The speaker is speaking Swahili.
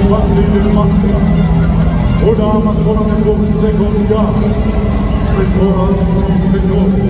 battendo in maschera. Una ama solamente con si confiare. Señoras y señores,